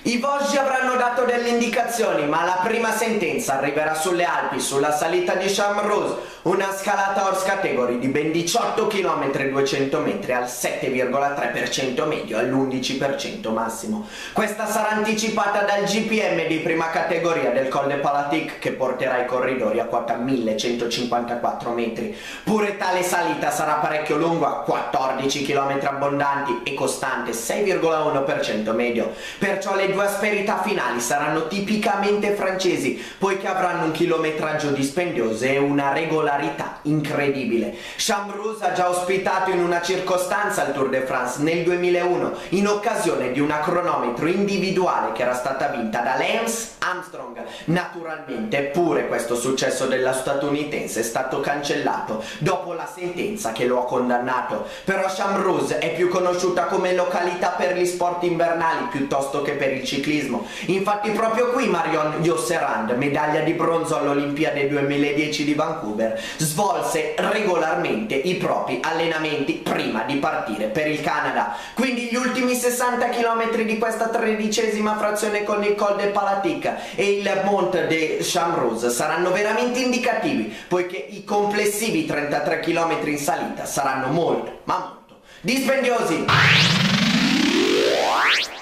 I Vosgi avranno dato delle indicazioni, ma la prima sentenza arriverà sulle Alpi, sulla salita di Champs-Rouge, una scalata horse category di ben 18 km 200 metri al 7,3% medio, all'11% massimo. Questa sarà anticipata dal GPM di prima categoria del Col de Palatic, che porterà i corridori a quota 1154 metri. Pure tale salita sarà parecchio lunga, 14 km abbondanti e costante, 6,1% medio. Perciò le due asperità finali saranno tipicamente francesi, poiché avranno un chilometraggio dispendioso e una regolarità incredibile. Champs-Rouge ha già ospitato in una circostanza il Tour de France nel 2001, in occasione di una cronometro individuale che era stata vinta da Lance Armstrong. Naturalmente pure questo successo della statunitense è stato cancellato dopo la sentenza che lo ha condannato. Però Champs-Rouge è più conosciuta come località per gli sport invernali piuttosto che per il ciclismo. Infatti proprio qui Marion Josserand, medaglia di bronzo all'Olimpiade 2010 di Vancouver, svolse regolarmente i propri allenamenti prima di partire per il Canada. Quindi gli ultimi 60 km di questa 13ª frazione con il Col de Palatic e il Mont de Champs-Rouge saranno veramente indicativi, poiché i complessivi 33 km in salita saranno molto, ma molto dispendiosi.